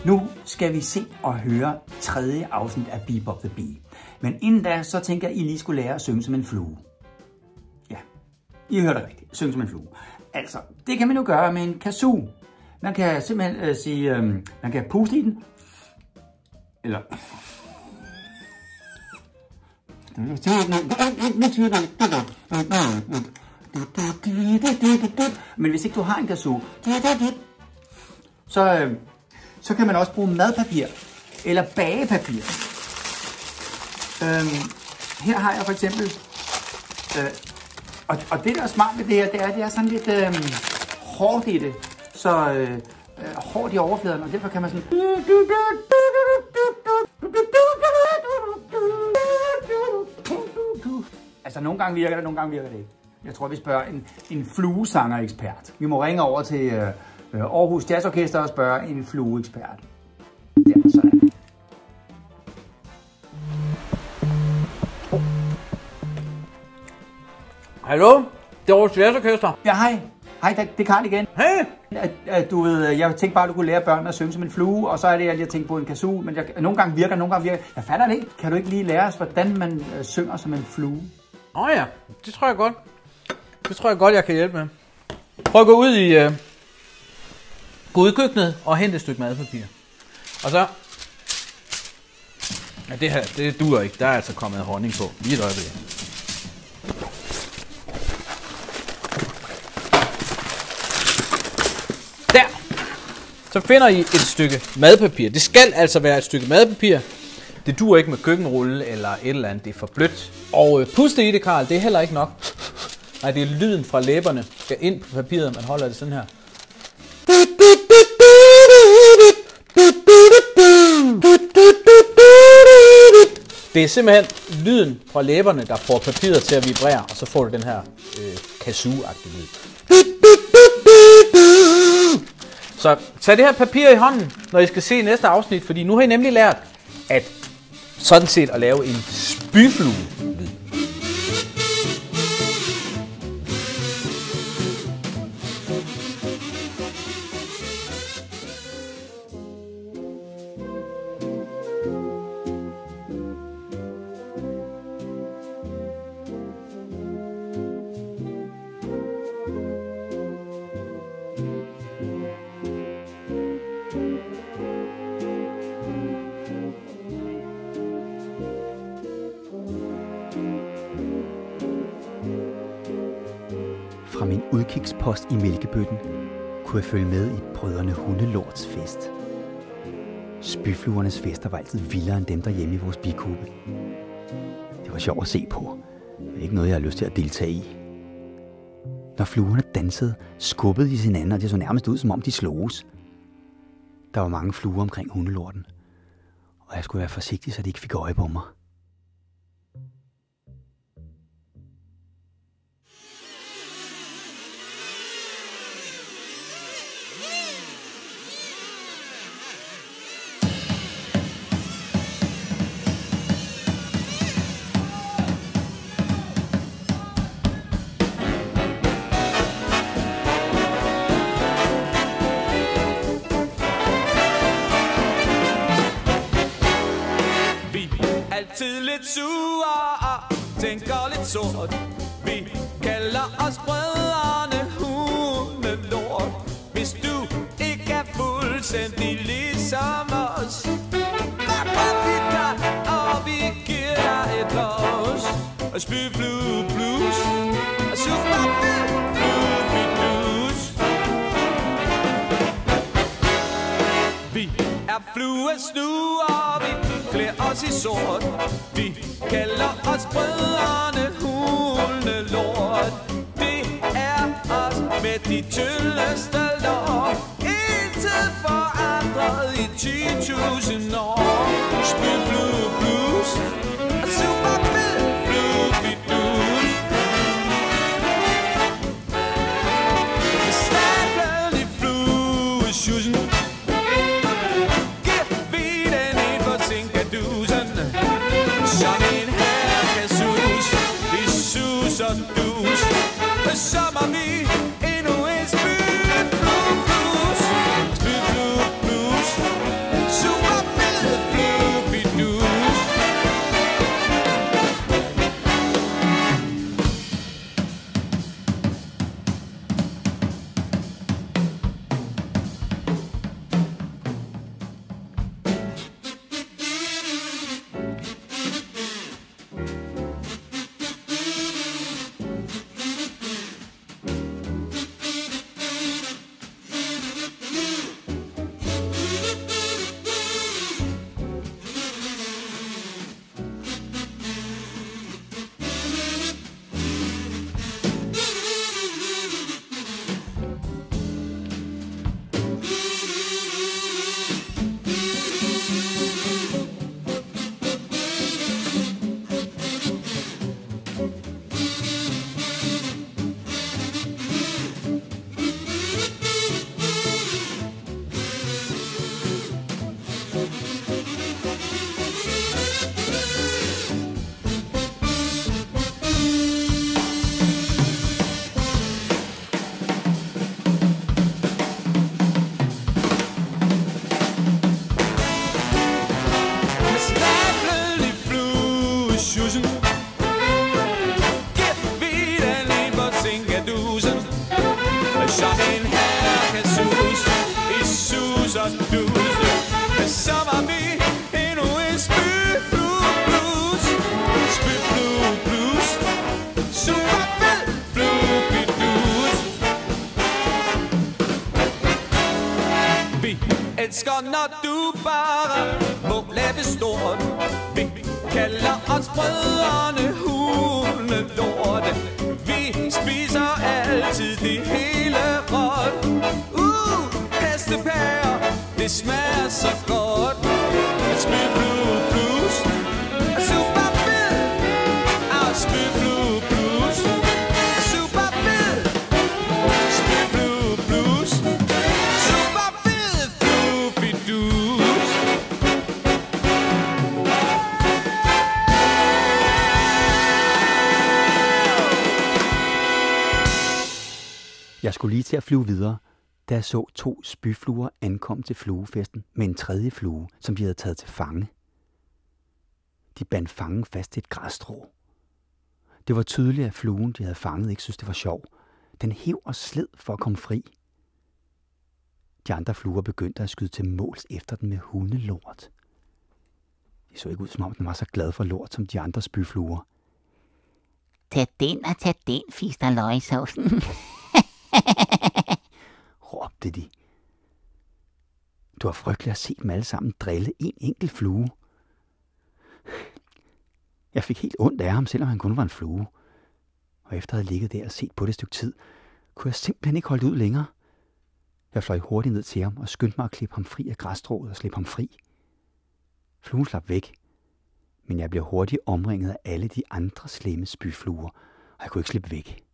Nu skal vi se og høre tredje afsnit af Bebop the Bee. Men inden da, så tænker jeg, at I lige skulle lære at synge som en flue. Ja, I hørte rigtigt. Synge som en flue. Altså, det kan man jo gøre med en kazoo. Man kan simpelthen sige, man kan puste i den. Eller... Men hvis ikke du har en kazoo, så kan man også bruge madpapir eller bagepapir. Her har jeg for eksempel, og det der er smart med det her, det er sådan lidt hårdt i det, så hårdt i overfladen, og derfor kan man sådan... Altså nogle gange virker det, nogle gange virker det ikke. Jeg tror, vi spørger en fluesanger-ekspert. Vi må ringe over til Aarhus Jazzorkester og spørge en flueekspert. Ja, sådan. Hallo? Det er Aarhus Jazzorkester. Ja, hej. Hej, det er Karl igen. Hey! Du ved, jeg tænkte bare, at du kunne lære børnene at synge som en flue, og så er det, jeg lige tænkt på en kazoo, men nogle gange virker, nogle gange virker. Jeg fatter det ikke. Kan du ikke lige lære os, hvordan man synger som en flue? Ja, det tror jeg godt. Det tror jeg godt, jeg kan hjælpe med. Prøv at gå ud i køkkenet og hente et stykke madpapir. Og så... Ja, det her, det duer ikke. Der er altså kommet honning på. Lige et øjeblik. Der! Så finder I et stykke madpapir. Det skal altså være et stykke madpapir. Det duer ikke med køkkenrulle eller et eller andet. Det er for blødt. Og puste i det, Karl, det er heller ikke nok. Nej, det er lyden fra læberne. Skal ind på papiret, man holder det sådan her. Det er simpelthen lyden fra læberne, der får papiret til at vibrere, og så får du den her kazoo-agtige lyd. Så tag det her papir i hånden, når I skal se næste afsnit, fordi nu har I nemlig lært, at sådan set at lave en spyflue-lyd. Fra min udkigspost i mælkebøtten kunne jeg følge med i brødrene Hundelorts fest. Spyfluernes fester var altid vildere end dem derhjemme i vores bikube. Det var sjovt at se på, men ikke noget jeg har lyst til at deltage i. Når fluerne dansede, skubbede de hinanden, og det så nærmest ud, som om de sloges. Der var mange fluer omkring Hundelorten, og jeg skulle være forsigtig, så de ikke fik øje på mig. Altid lidt sure og tænker lidt sort. Vi kalder os brødrene Hundelort. Hvis du ikke er fuldstændig ligesom os, bakker vi dig, og vi giver dig et los. Og spyflue blues og super fluffy blues. Vi er fluesnuer, vi klæder os i sort. Vi kalder os brødrene Hundelort. Det er os med de tyndeste lår. Intet forandret i 10.000 år. Spyflue blues og super fluffy blues. Stablen i fluesjussen. Sommer vi endnu en spyflue blues. Spyflue blues. husen. Giv den en på Sinkadusen. Sådan en her kan suse i sus og dus. Så var vi endnu en spyflue-blues. Spyflue-blues. Super fed fluefidus. Vi elsker, når du bare må lave stort. Vi kalder os brødrene hundelorte. Vi spiser altid det hele råd. Hestepærer, det smager så godt. Spyflue-blues. Super fed. Spyflue-blues. Super fed. Spyflue-blues. Super fed fluefidus. Jeg skulle lige til at flyve videre, da jeg så 2 spyfluer ankom til fluefesten med en tredje flue, som de havde taget til fange. De bandt fangen fast til et græsstrå. Det var tydeligt, at fluen, de havde fanget, ikke synes det var sjov. Den hev og sled for at komme fri. De andre fluer begyndte at skyde til måls efter den med hundelort. De så ikke ud, som om den var så glad for lort som de andre spyfluer. Tag den, fister løgsovsen. Råbte de. Det var frygteligt at se dem alle sammen drille en enkelt flue. Jeg fik helt ondt af ham, selvom han kun var en flue. Og efter at have ligget der og set på det et stykke tid, kunne jeg simpelthen ikke holde ud længere. Jeg fløj hurtigt ned til ham og skyndte mig at klippe ham fri af græsstrået og slippe ham fri. Fluen slap væk, men jeg blev hurtigt omringet af alle de andre slemme spyfluer, og jeg kunne ikke slippe væk.